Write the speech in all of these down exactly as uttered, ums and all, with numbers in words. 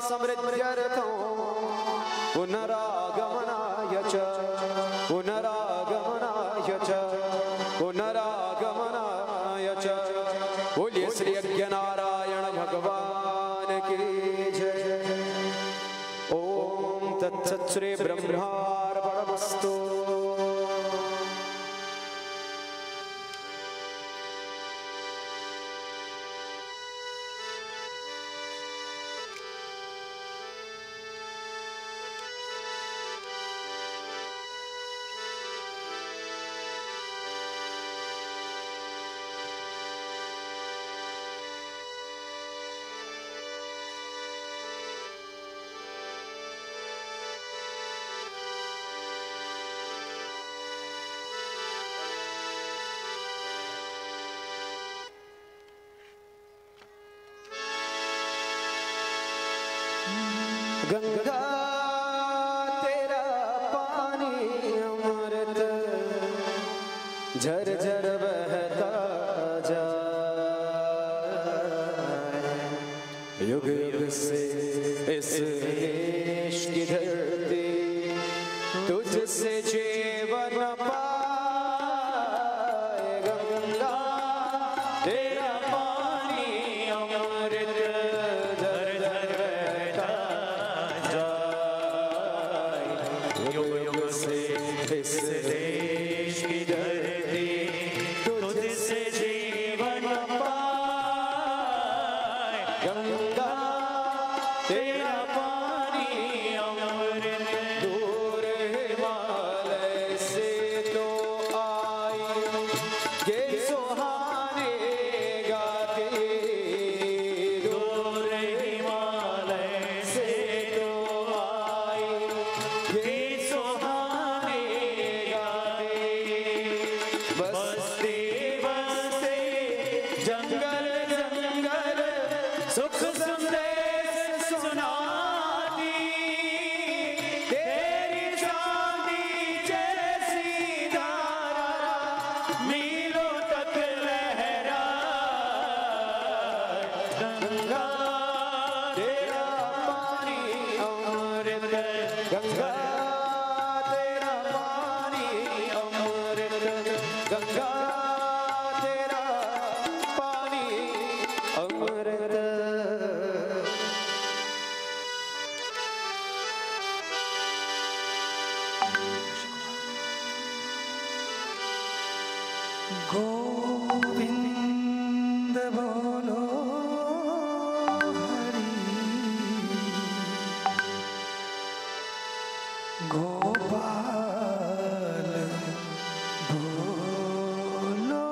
समृद्ध्यर्थं पुनरागमनाय च पुनरागमनाय च पुनरागमनाय च। बोलिए श्री अज्ञनारायण भगवान की जय। ओम तत्सत् श्री ब्रह्मार्पणमस्तु। गंगा तेरा पानी अमृत झर झर बहता जाए। युग युग से इस देश की धरती तुझसे जीवन पाए। गंगा तेरा पानी अमृत झर झर बहता इस देश की धरती तुझसे जीवन पाए। गंगा तेरा पानी अमृत दूर हिमालय से तो आई ये सुहाने गाती। दूर हिमालय से तो आई ये सुहाने बसते बसते जंगल जंगल सुख संदेश सुनाती। तेरी चांदी जैसी धारा मीलों तक लहरा। गंगा तेरा पानी अमृत गंगा तेरा पानी अमृत गंगा तेरा पानी अमृत। गोविंद बोलो हरि गोपाल बोलो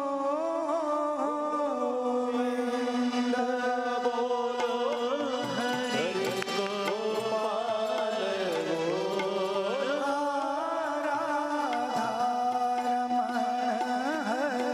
गोविंद बोलो हरि गोपाल बोलो राधा रमण हरि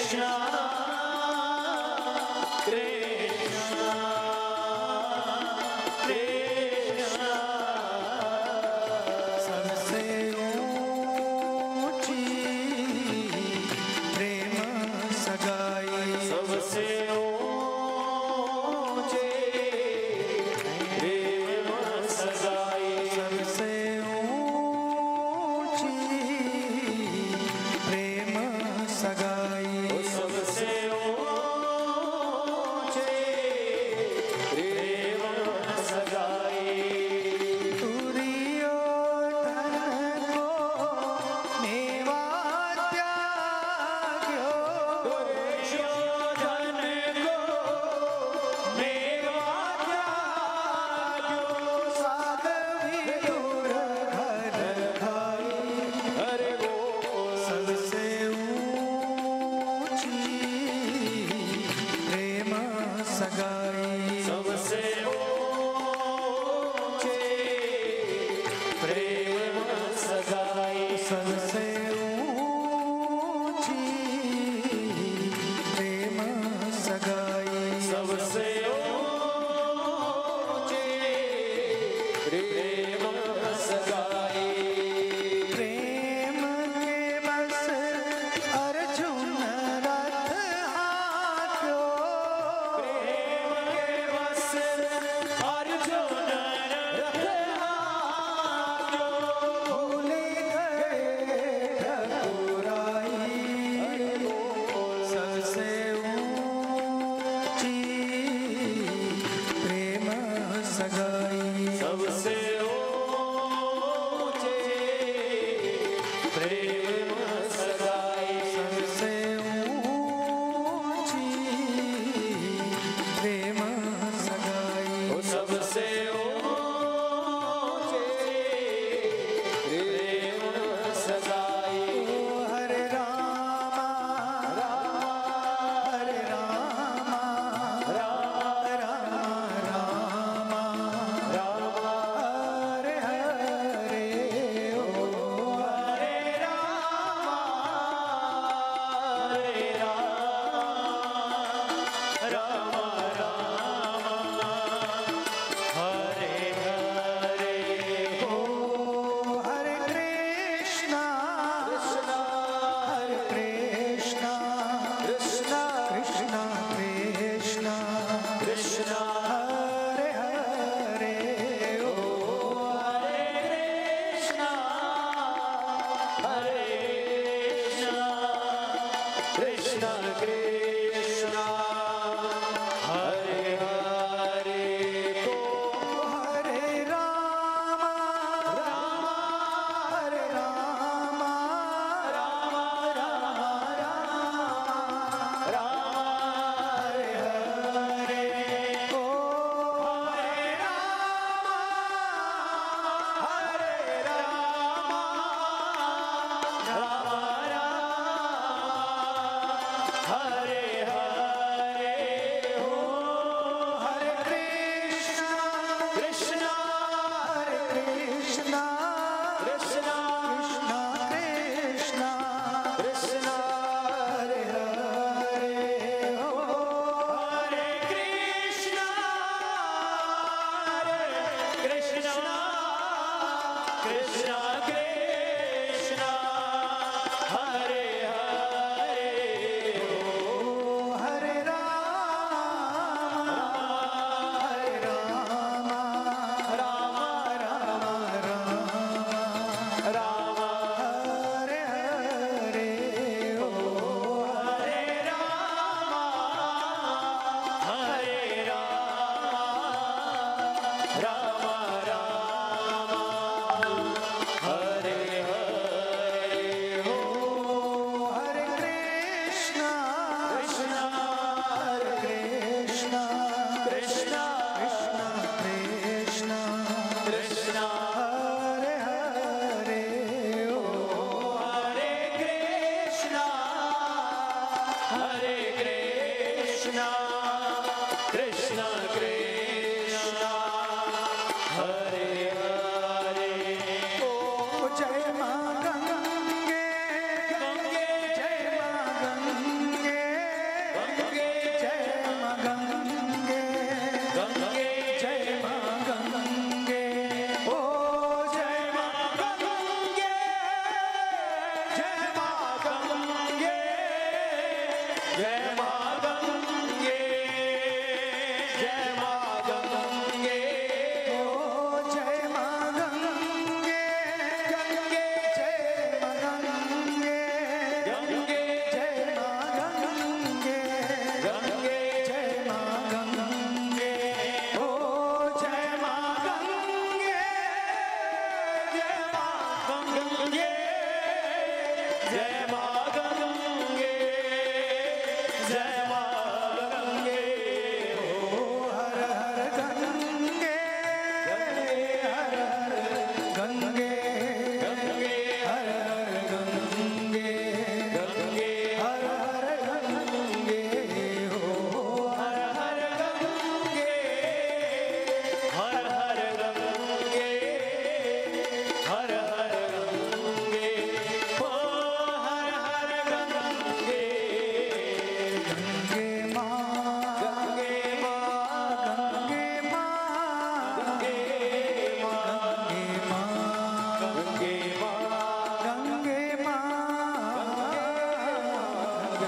जय मां गंगे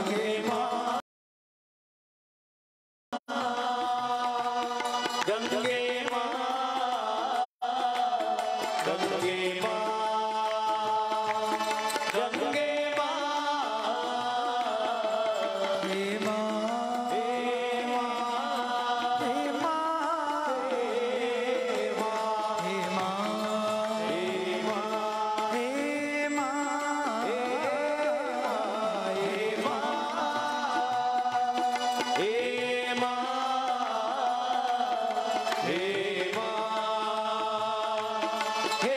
गंगे माँ गंगे माँ गंगे माँ गंगे माँ हे माँ हे माँ हे माँ हे माँ हे माँ हे माँ हे माँ हे माँ हे माँ हे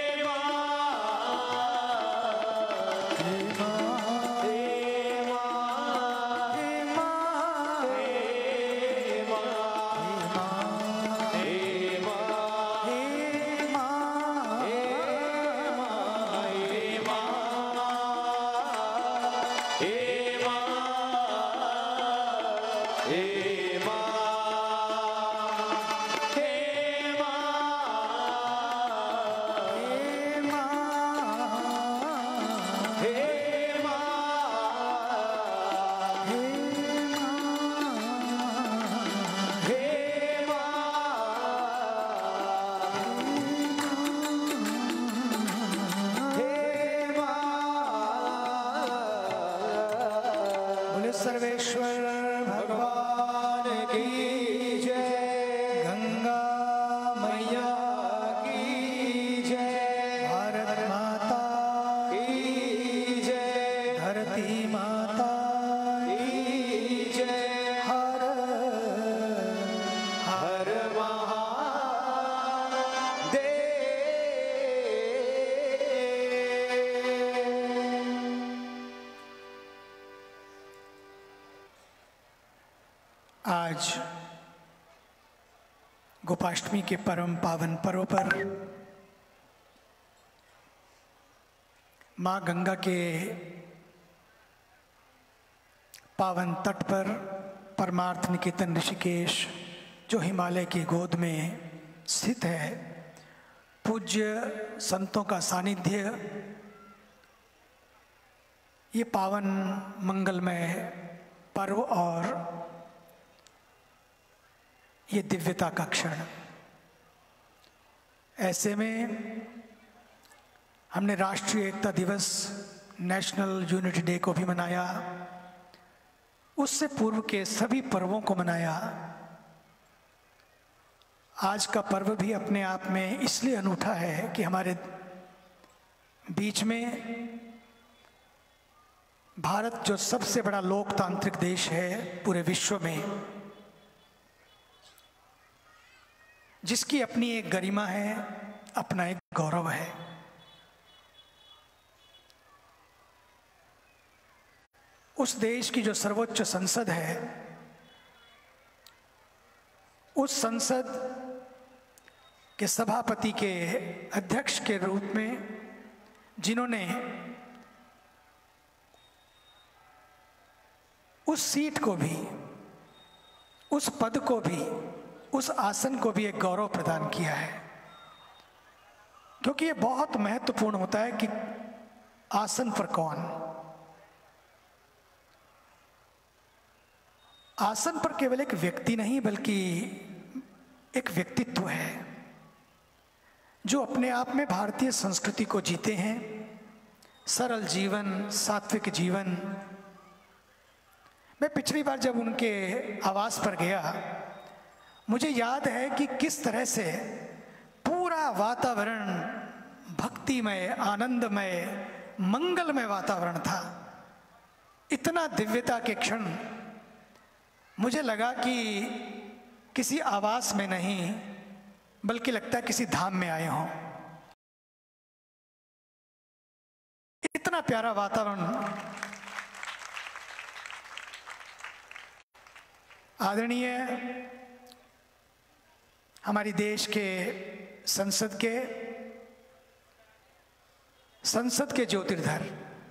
सर्वेश्वर भगवान की जय, गंगा मैया की जय, भारत माता की जय, धरती माता की जय, हर हर महादेव। आज गोपाष्टमी के परम पावन पर्व पर माँ गंगा के पावन तट पर परमार्थ निकेतन ऋषिकेश, जो हिमालय की गोद में स्थित है, पूज्य संतों का सानिध्य, ये पावन मंगलमय पर्व और ये दिव्यता का क्षण। ऐसे में हमने राष्ट्रीय एकता दिवस, नेशनल यूनिटी डे को भी मनाया, उससे पूर्व के सभी पर्वों को मनाया। आज का पर्व भी अपने आप में इसलिए अनूठा है कि हमारे बीच में भारत, जो सबसे बड़ा लोकतांत्रिक देश है पूरे विश्व में, जिसकी अपनी एक गरिमा है, अपना एक गौरव है, उस देश की जो सर्वोच्च संसद है, उस संसद के सभापति के अध्यक्ष के रूप में जिन्होंने उस सीट को भी, उस पद को भी, उस आसन को भी एक गौरव प्रदान किया है। क्योंकि ये बहुत महत्वपूर्ण होता है कि आसन पर कौन, आसन पर केवल एक व्यक्ति नहीं बल्कि एक व्यक्तित्व है जो अपने आप में भारतीय संस्कृति को जीते हैं। सरल जीवन, सात्विक जीवन। मैं पिछली बार जब उनके आवास पर गया, मुझे याद है कि किस तरह से पूरा वातावरण भक्तिमय, आनंदमय, मंगलमय वातावरण था। इतना दिव्यता के क्षण मुझे लगा कि किसी आवास में नहीं बल्कि लगता है किसी धाम में आए हों। इतना प्यारा वातावरण। आदरणीय हमारी देश के संसद के संसद के ज्योतिर्धर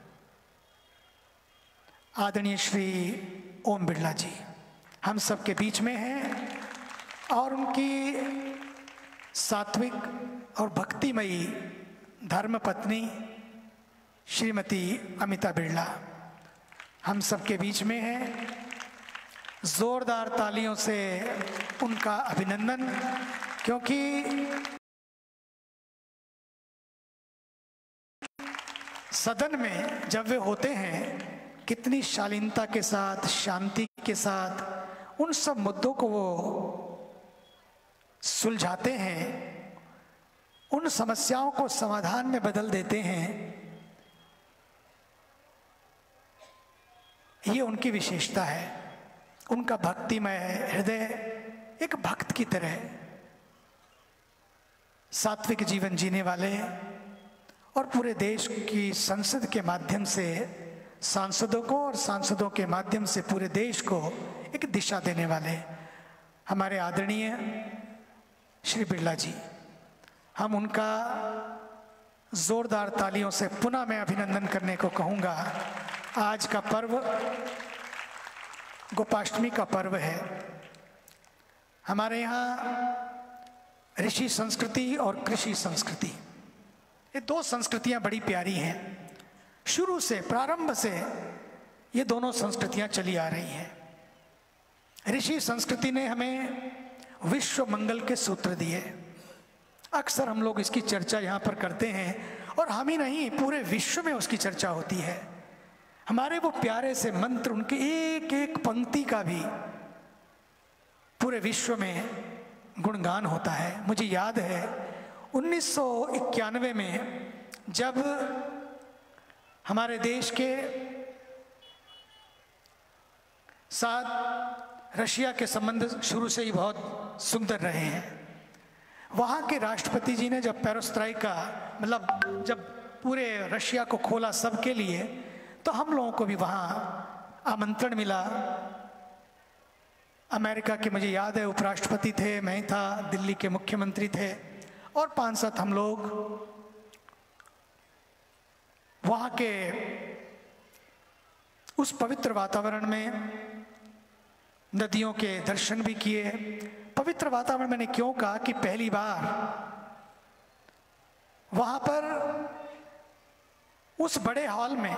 आदरणीय श्री ओम बिरला जी हम सबके बीच में हैं, और उनकी सात्विक और भक्तिमयी धर्मपत्नी श्रीमती अमिता बिरला, हम सबके बीच में हैं। जोरदार तालियों से उनका अभिनंदन, क्योंकि सदन में जब वे होते हैं कितनी शालीनता के साथ, शांति के साथ उन सब मुद्दों को वो सुलझाते हैं, उन समस्याओं को समाधान में बदल देते हैं। ये उनकी विशेषता है, उनका भक्तिमय हृदय एक भक्त की तरह सात्विक जीवन जीने वाले और पूरे देश की संसद के माध्यम से सांसदों को और सांसदों के माध्यम से पूरे देश को एक दिशा देने वाले हमारे आदरणीय श्री बिरला जी, हम उनका जोरदार तालियों से पुनः मैं अभिनंदन करने को कहूँगा। आज का पर्व गोपाष्टमी का पर्व है। हमारे यहाँ ऋषि संस्कृति और कृषि संस्कृति, ये दो संस्कृतियाँ बड़ी प्यारी हैं। शुरू से, प्रारंभ से ये दोनों संस्कृतियाँ चली आ रही हैं। ऋषि संस्कृति ने हमें विश्व मंगल के सूत्र दिए। अक्सर हम लोग इसकी चर्चा यहाँ पर करते हैं, और हम ही नहीं, पूरे विश्व में उसकी चर्चा होती है। हमारे वो प्यारे से मंत्र, उनके एक एक पंक्ति का भी पूरे विश्व में गुणगान होता है। मुझे याद है उन्नीस सौ इक्यानवे में जब हमारे देश के साथ रशिया के संबंध शुरू से ही बहुत सुंदर रहे हैं, वहाँ के राष्ट्रपति जी ने जब पेरोस्त्राइका, मतलब जब पूरे रशिया को खोला सबके लिए, तो हम लोगों को भी वहाँ आमंत्रण मिला। अमेरिका के, मुझे याद है, उपराष्ट्रपति थे, मैं था, दिल्ली के मुख्यमंत्री थे, और पांच सात हम लोग वहाँ के उस पवित्र वातावरण में नदियों के दर्शन भी किए। पवित्र वातावरण मैंने क्यों कहा कि पहली बार वहाँ पर उस बड़े हॉल में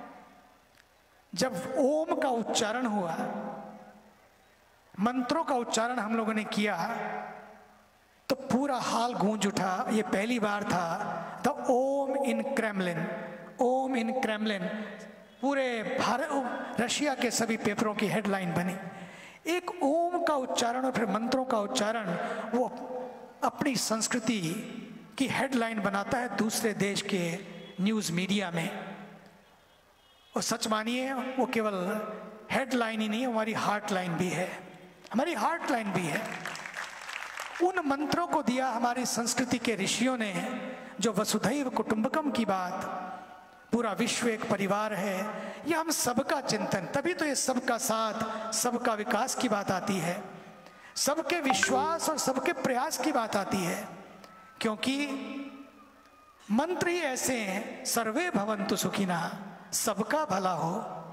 जब ओम का उच्चारण हुआ, मंत्रों का उच्चारण हम लोगों ने किया, तो पूरा हाल गूंज उठा। ये पहली बार था the Om in Kremlin, Om in Kremlin. पूरे भारत, रशिया के सभी पेपरों की हेडलाइन बनी। एक ओम का उच्चारण और फिर मंत्रों का उच्चारण, वो अपनी संस्कृति की हेडलाइन बनाता है दूसरे देश के न्यूज़ मीडिया में। और सच मानिए, वो केवल हेडलाइन ही नहीं, हमारी हार्ट लाइन भी है, हमारी हार्ट लाइन भी है। उन मंत्रों को दिया हमारी संस्कृति के ऋषियों ने, जो वसुधैव कुटुंबकम की बात, पूरा विश्व एक परिवार है, ये हम सबका चिंतन, तभी तो ये सबका साथ, सबका विकास की बात आती है, सबके विश्वास और सबके प्रयास की बात आती है। क्योंकि मंत्र ही ऐसे हैं, सर्वे भवन्तु सुखिनः, सबका भला हो।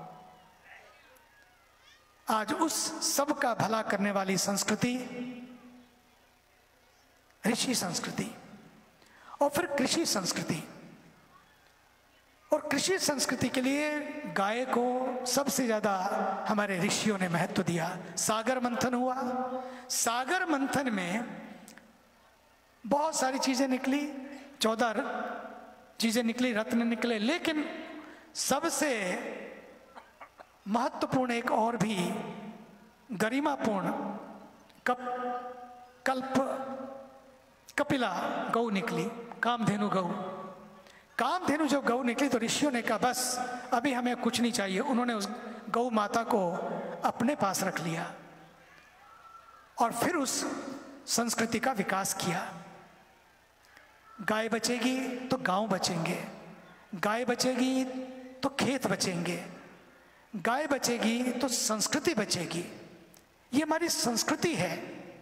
आज उस सबका भला करने वाली संस्कृति ऋषि संस्कृति, और फिर कृषि संस्कृति। और कृषि संस्कृति के लिए गाय को सबसे ज्यादा हमारे ऋषियों ने महत्व दिया। सागर मंथन हुआ, सागर मंथन में बहुत सारी चीजें निकली, चौदह चीजें निकली, रत्न निकले, लेकिन सबसे महत्वपूर्ण एक और भी गरिमापूर्ण कप कल्प कपिला गौ निकली, कामधेनु गौ। कामधेनु जब गौ निकली तो ऋषियों ने कहा बस अभी हमें कुछ नहीं चाहिए। उन्होंने उस गौ माता को अपने पास रख लिया और फिर उस संस्कृति का विकास किया। गाय बचेगी तो गांव बचेंगे, गाय बचेगी तो खेत बचेंगे, गाय बचेगी तो संस्कृति बचेगी। ये हमारी संस्कृति है,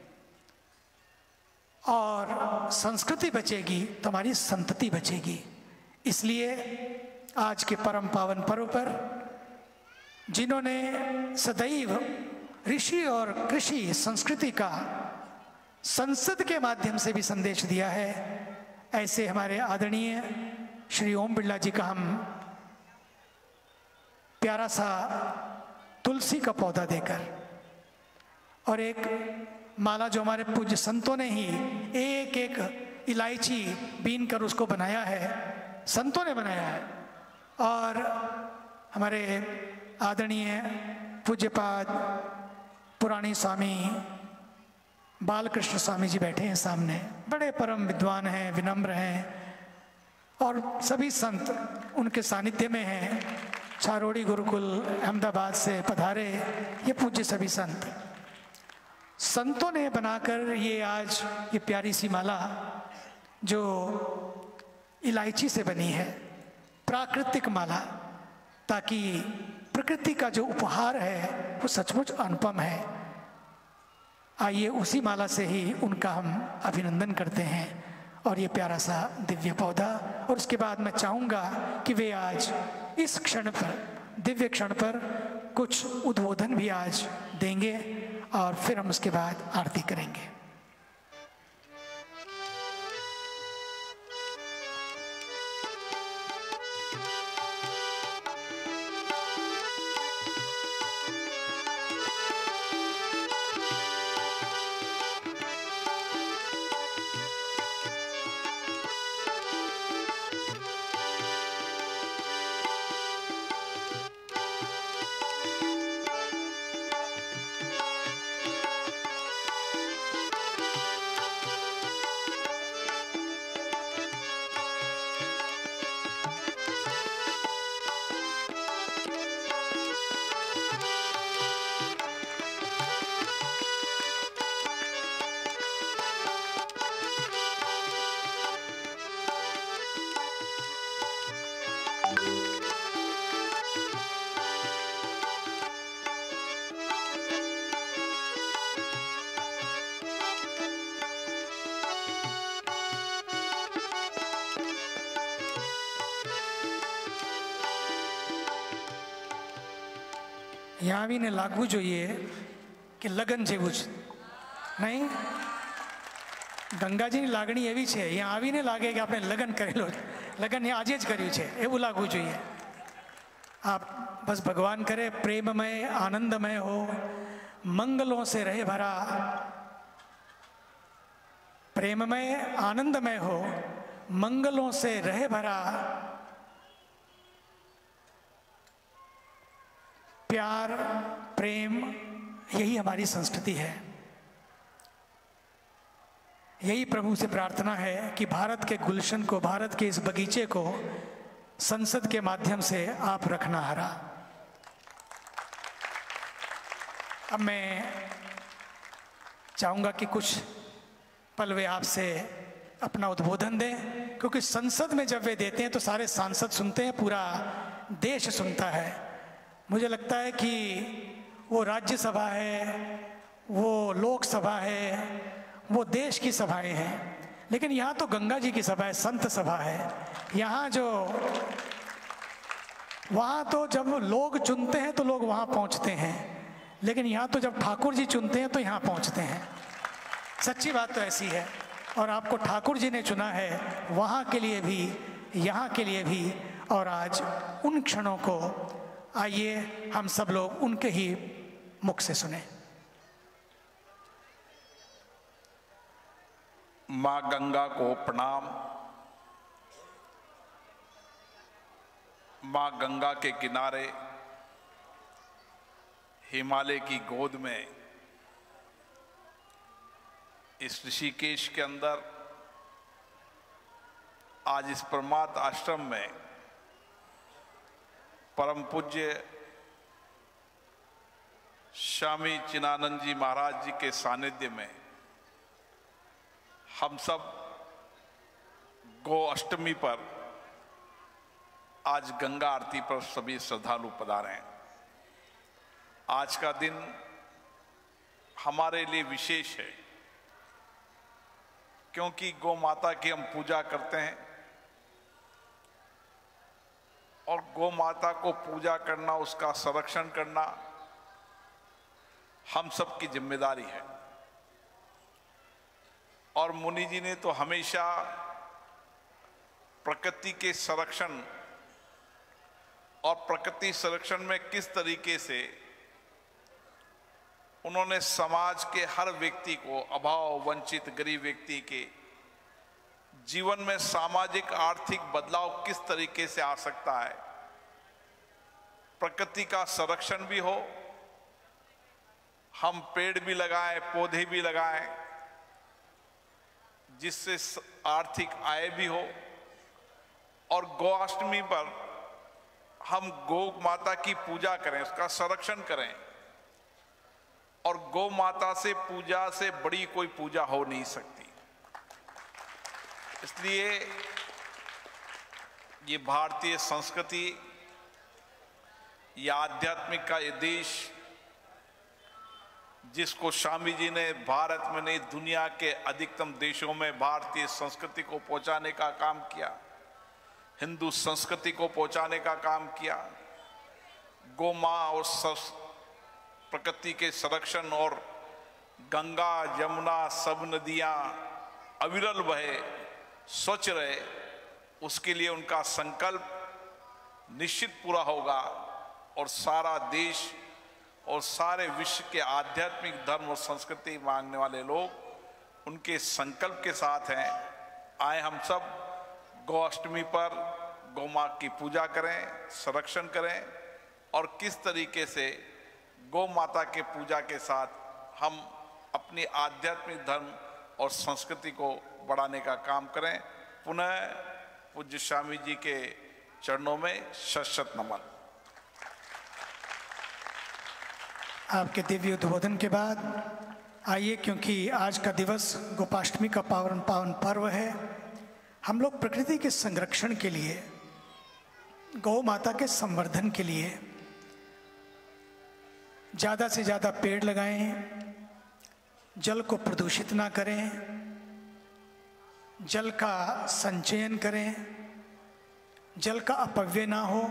और संस्कृति बचेगी तो हमारी संतति बचेगी। इसलिए आज के परम पावन पर्व पर जिन्होंने सदैव ऋषि और कृषि संस्कृति का संसद के माध्यम से भी संदेश दिया है, ऐसे हमारे आदरणीय श्री ओम बिरला जी का हम प्यारा सा तुलसी का पौधा देकर और एक माला जो हमारे पूज्य संतों ने ही एक एक इलायची बीन कर उसको बनाया है, संतों ने बनाया है। और हमारे आदरणीय पूज्यपाद पुराणी स्वामी बालकृष्ण स्वामी जी बैठे हैं सामने, बड़े परम विद्वान हैं, विनम्र हैं, और सभी संत उनके सानिध्य में हैं। चारोड़ी गुरुकुल अहमदाबाद से पधारे ये पूज्य सभी संत, संतों ने बनाकर ये आज ये प्यारी सी माला जो इलायची से बनी है, प्राकृतिक माला, ताकि प्रकृति का जो उपहार है वो सचमुच अनुपम है। आइए उसी माला से ही उनका हम अभिनंदन करते हैं और ये प्यारा सा दिव्य पौधा। और उसके बाद मैं चाहूँगा कि वे आज इस क्षण पर, दिव्य क्षण पर कुछ उद्बोधन भी आज देंगे और फिर हम उसके बाद आरती करेंगे। यहाँ भी ने लागू જોઈએ કે લગન જેવું જ નહીં, ગંગાજીની લાગણી એવી છે, અહીંયા આવીને લાગે કે આપણે લગન કરેલો, લગન એ આજે જ કર્યું છે એવું લાગવું જોઈએ। आप बस भगवान करे प्रेममय आनंदमय हो, मंगलों से रहे भरा, प्रेममय आनंदमय हो, मंगलों से रहे भरा, प्यार प्रेम यही हमारी संस्कृति है। यही प्रभु से प्रार्थना है कि भारत के गुलशन को, भारत के इस बगीचे को संसद के माध्यम से आप रखना हरा। अब मैं चाहूंगा कि कुछ पल वे आपसे अपना उद्बोधन दें, क्योंकि संसद में जब वे देते हैं तो सारे सांसद सुनते हैं, पूरा देश सुनता है। मुझे लगता है कि वो राज्यसभा है, वो लोकसभा है, वो देश की सभाएं हैं, लेकिन यहाँ तो गंगा जी की सभा है, संत सभा है। यहाँ जो वहाँ तो जब लोग चुनते हैं तो लोग वहाँ पहुँचते हैं, लेकिन यहाँ तो जब ठाकुर जी चुनते हैं तो यहाँ पहुँचते हैं। सच्ची बात तो ऐसी है, और आपको ठाकुर जी ने चुना है वहाँ के लिए भी, यहाँ के लिए भी। और आज उन क्षणों को आइए हम सब लोग उनके ही मुख से सुने। माँ गंगा को प्रणाम। माँ गंगा के किनारे हिमालय की गोद में इस ऋषिकेश के अंदर आज इस परमार्थ आश्रम में परम पूज्य स्वामी चिन्नानंद जी महाराज जी के सानिध्य में हम सब गो अष्टमी पर आज गंगा आरती पर सभी श्रद्धालु पधारे हैं। आज का दिन हमारे लिए विशेष है, क्योंकि गौ माता की हम पूजा करते हैं और गौ माता को पूजा करना, उसका संरक्षण करना हम सब की जिम्मेदारी है। और मुनि जी ने तो हमेशा प्रकृति के संरक्षण और प्रकृति संरक्षण में किस तरीके से उन्होंने समाज के हर व्यक्ति को, अभाव वंचित गरीब व्यक्ति के जीवन में सामाजिक आर्थिक बदलाव किस तरीके से आ सकता है, प्रकृति का संरक्षण भी हो, हम पेड़ भी लगाएं, पौधे भी लगाएं, जिससे आर्थिक आय भी हो, और गौअष्टमी पर हम गौ माता की पूजा करें, उसका संरक्षण करें। और गौ माता से पूजा से बड़ी कोई पूजा हो नहीं सकती। इसलिए ये भारतीय संस्कृति, या आध्यात्मिक का ये देश, जिसको स्वामी जी ने भारत में नहीं दुनिया के अधिकतम देशों में भारतीय संस्कृति को पहुंचाने का काम किया, हिंदू संस्कृति को पहुंचाने का काम किया, गौ मां और प्रकृति के संरक्षण और गंगा यमुना सब नदियां अविरल बहे, स्वच्छ रहे, उसके लिए उनका संकल्प निश्चित पूरा होगा। और सारा देश और सारे विश्व के आध्यात्मिक धर्म और संस्कृति मांगने वाले लोग उनके संकल्प के साथ हैं। आए हम सब गौअष्टमी पर गौ मां की पूजा करें, संरक्षण करें, और किस तरीके से गौ माता के पूजा के साथ हम अपनी आध्यात्मिक धर्म और संस्कृति को बढ़ाने का काम करें। पुनः पूज्य स्वामी जी के चरणों में शत शत नमन। आपके दिव्य उद्बोधन के बाद आइए, क्योंकि आज का दिवस गोपाष्टमी का पावन पावन पर्व है, हम लोग प्रकृति के संरक्षण के लिए, गौ माता के संवर्धन के लिए ज़्यादा से ज़्यादा पेड़ लगाएं, जल को प्रदूषित ना करें, जल का संचयन करें, जल का अपव्यय ना हो,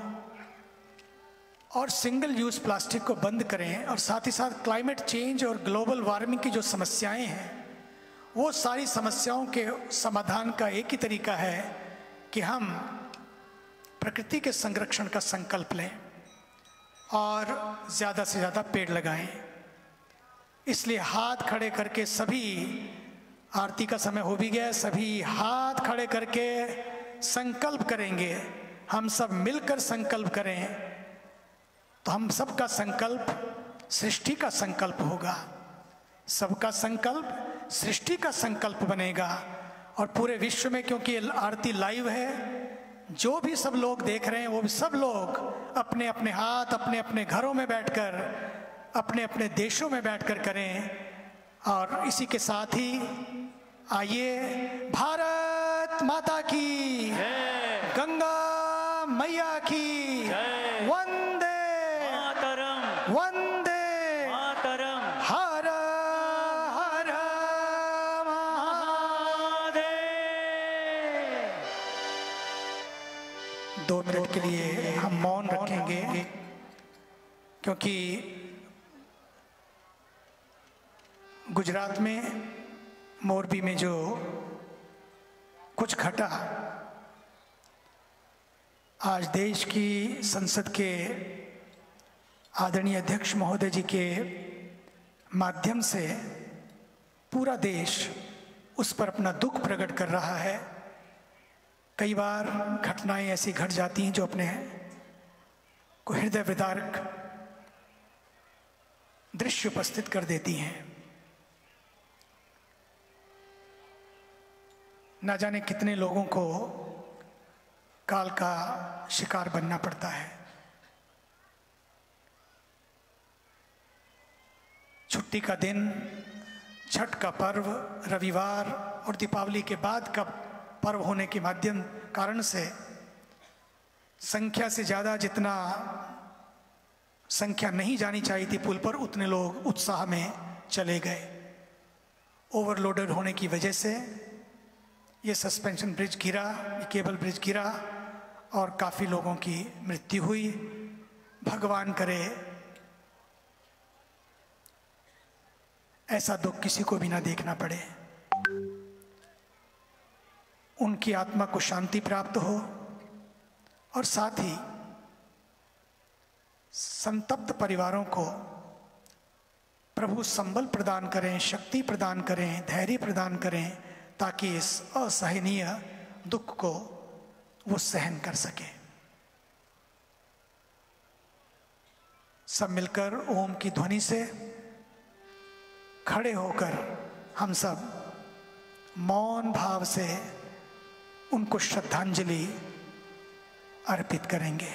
और सिंगल यूज़ प्लास्टिक को बंद करें। और साथ ही साथ क्लाइमेट चेंज और ग्लोबल वार्मिंग की जो समस्याएं हैं, वो सारी समस्याओं के समाधान का एक ही तरीका है कि हम प्रकृति के संरक्षण का संकल्प लें और ज़्यादा से ज़्यादा पेड़ लगाएं। इसलिए हाथ खड़े करके सभी, आरती का समय हो भी गया, सभी हाथ खड़े करके संकल्प करेंगे। हम सब मिलकर संकल्प करें तो हम सबका संकल्प सृष्टि का संकल्प होगा, सबका संकल्प सृष्टि का संकल्प बनेगा। और पूरे विश्व में, क्योंकि आरती लाइव है, जो भी सब लोग देख रहे हैं वो भी सब लोग अपने अपने हाथ अपने अपने घरों में बैठकर, अपने अपने देशों में बैठकर करें। और इसी के साथ ही आइए, भारत माता की, गंगा मैया की, वंदे मातरम, वंदे मातरम, हर हर महादेव। दो मिनट के लिए हम मौन रखेंगे, क्योंकि गुजरात में मोरबी में जो कुछ घटा, आज देश की संसद के आदरणीय अध्यक्ष महोदय जी के माध्यम से पूरा देश उस पर अपना दुख प्रकट कर रहा है। कई बार घटनाएं ऐसी घट जाती हैं जो अपने को हृदय विदारक दृश्य उपस्थित कर देती हैं। ना जाने कितने लोगों को काल का शिकार बनना पड़ता है। छुट्टी का दिन, छठ का पर्व, रविवार और दीपावली के बाद का पर्व होने के माध्यम कारण से संख्या से ज़्यादा जितना संख्या नहीं जानी चाहिए थी पुल पर, उतने लोग उत्साह में चले गए। ओवरलोडेड होने की वजह से ये सस्पेंशन ब्रिज गिरा, ये केबल ब्रिज गिरा और काफ़ी लोगों की मृत्यु हुई। भगवान करे ऐसा दुख किसी को भी ना देखना पड़े, उनकी आत्मा को शांति प्राप्त हो। और साथ ही संतप्त परिवारों को प्रभु संबल प्रदान करें, शक्ति प्रदान करें, धैर्य प्रदान करें, ताकि इस असहनीय दुख को वो सहन कर सके। सब मिलकर ओम की ध्वनि से खड़े होकर हम सब मौन भाव से उनको श्रद्धांजलि अर्पित करेंगे।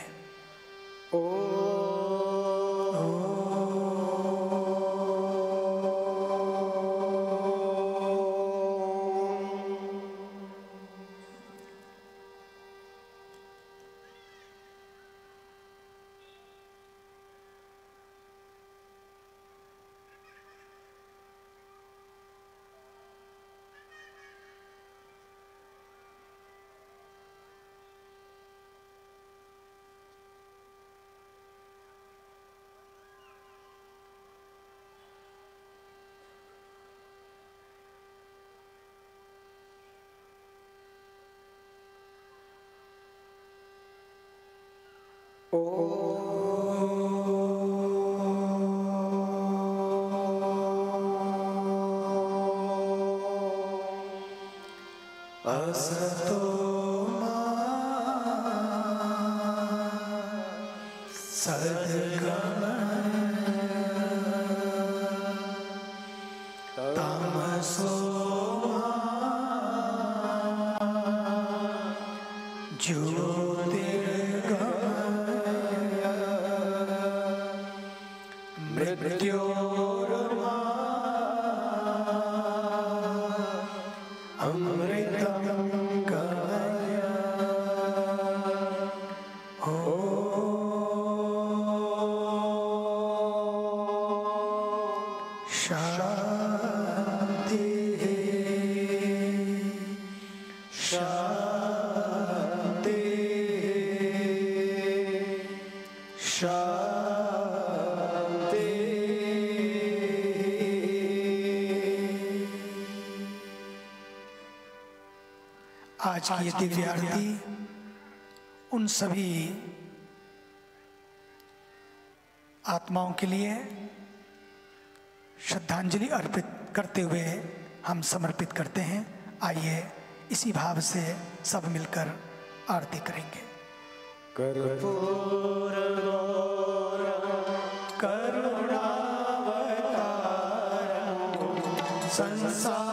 आज की ये दिव्य आरती उन सभी आत्माओं के लिए श्रद्धांजलि अर्पित करते हुए हम समर्पित करते हैं। आइए इसी भाव से सब मिलकर आरती करेंगे। कर्पूर करुणावतारं संसार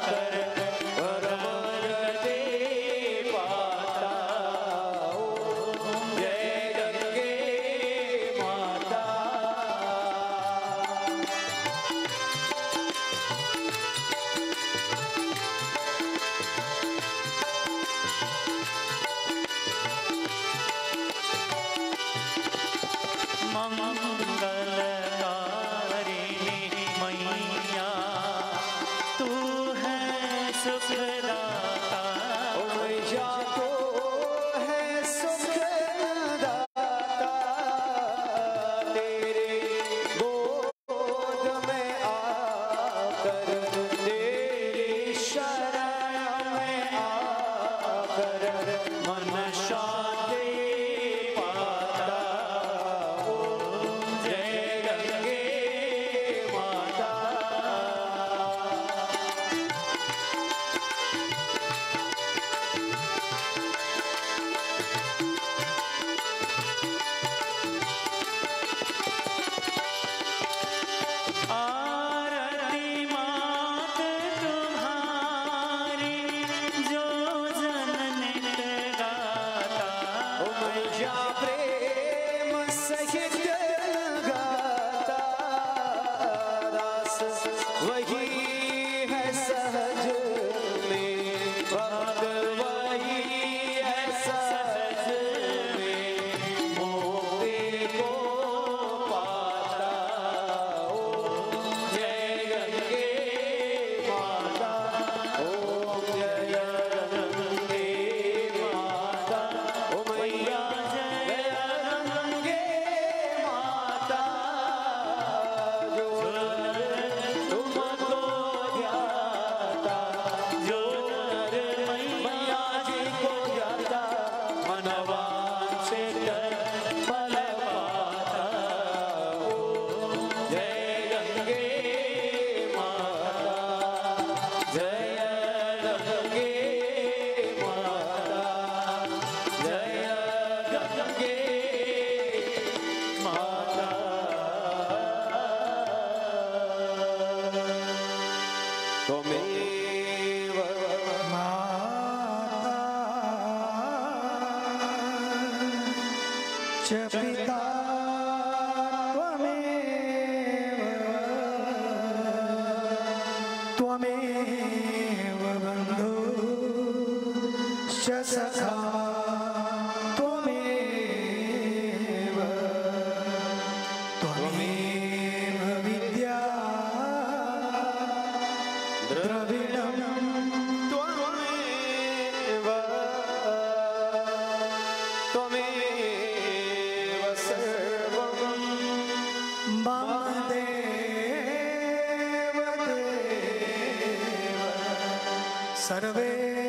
सर्वे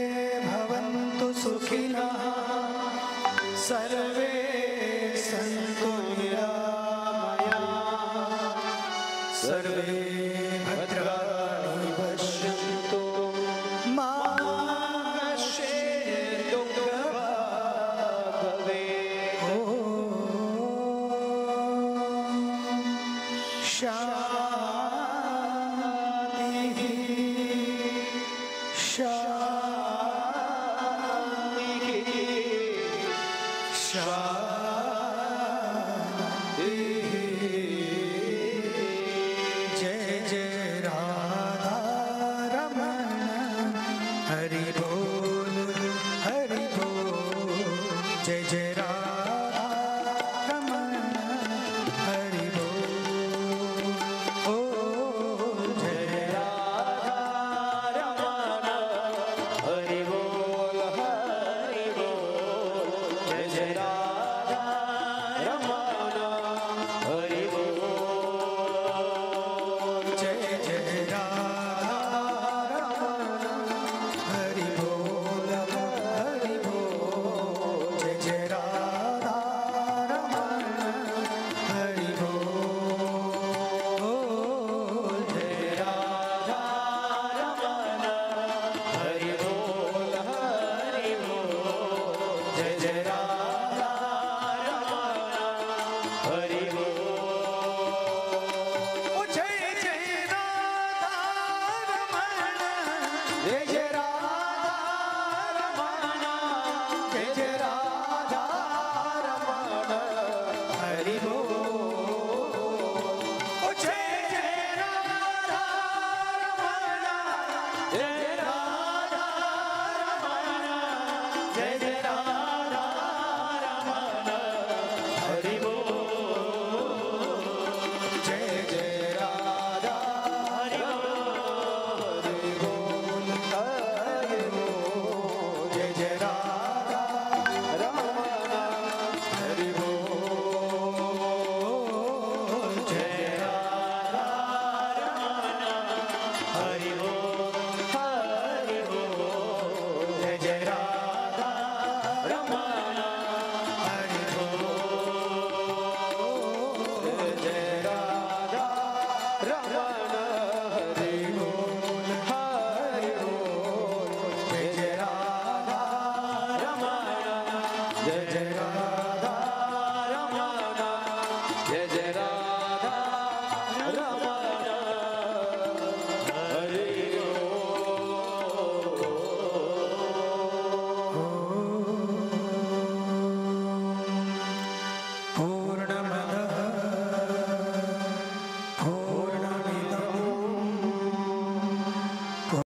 भवन्तु सुखिनः सर्वे सन्तु निरामयाः सर्वे भद्राणि पश्यन्तु मा कश्चित् दुःखभाग् भवेत्। ॐ शान्तिः शान्तिः शान्तिः। जय जय जय जय राधा रमण, जय जय राधा रमण, हरि बोल। ओ जय जय राधा रमण, जय राधा रमण, जय जय राधा रमण, हरि बोल। जय जय राधा हरि बोल, हरि बोल, जय जय राधा रमण, हरि बोल, जय राधा रमण, हरि बोल, हरि बोल, जय जय राधा रमण, हरि बोल, जय राधा रमण, हरि बोल, हरि बोल, जय जय राधा रमण, जय जय